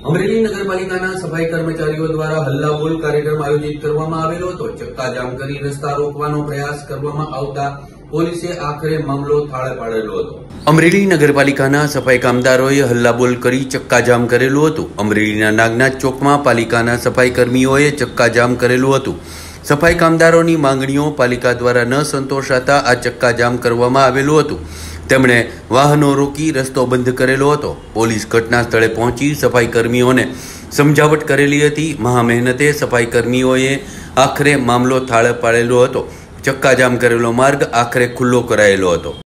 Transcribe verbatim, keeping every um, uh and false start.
અમરેલી નગરપાલિકાના સફાઈ કર્મચારીઓ દ્વારા હલ્લાબોલ કાર્યક્રમ આયોજિત કરવામાં આવેલો હતો। ચક્કાજામ કરી રસ્તા રોકવાનો પ્રયાસ કરવામાં આવતા પોલીસે આખરે મામલો થાળે પાડેલો હતો। અમરેલી નગરપાલિકાના સફાઈ કામદારોએ હલ્લાબોલ કરી ચક્કાજામ કરેલું હતું। અમરેલીના નાગનાથ ચોકમાં પાલિકાના સફાઈ કર્મીઓએ ચક્કાજામ કરેલું હતું। સફાઈ કામદારોની માંગણીઓ પાલિકા દ્વારા ન સંતોષાતા આ ચક્કાજામ કરવામાં આવેલું હતું। તેમણે વાહનો રોકી રસ્તો બંધ કરેલો હતો। પોલીસ ઘટના સ્થળે પહોંચી સફાઈ કર્મીઓને સમજાવટ કરેલી હતી। મહા મહેનતે સફાઈ કર્મીઓએ આખરે મામલો થાળે પાડેલો હતો। ચક્કાજામ કરેલો માર્ગ આખરે ખુલ્લો કરાયેલો હતો।